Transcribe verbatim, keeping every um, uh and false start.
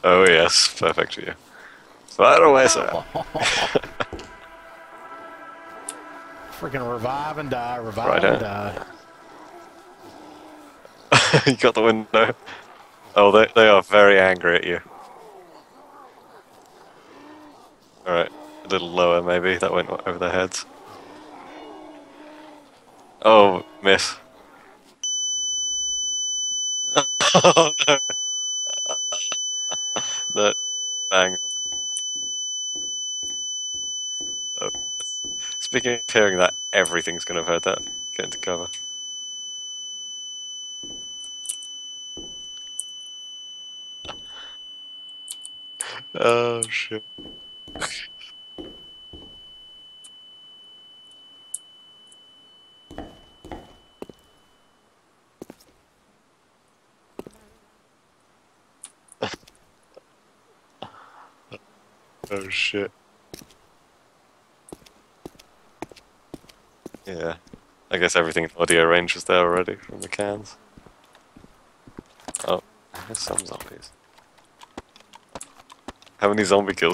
Oh yes, perfect for you. Fire away, sir. Freaking revive and die, revive Right and here. die. You got the window. Oh, they they are very angry at you. All right, a little lower maybe. That went over their heads. Oh, miss. Oh no! No, bang. Oh. Speaking of hearing that, everything's gonna have heard that. Get into cover. Oh shit. Oh shit. Yeah. I guess everything in audio range was there already from the cans. Oh, there's some zombies. How many zombie kills